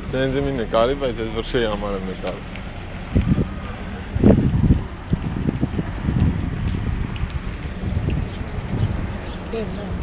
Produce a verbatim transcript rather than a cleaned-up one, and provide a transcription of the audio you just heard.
Senza mine cari, poi se svorciamo a metà. Bella.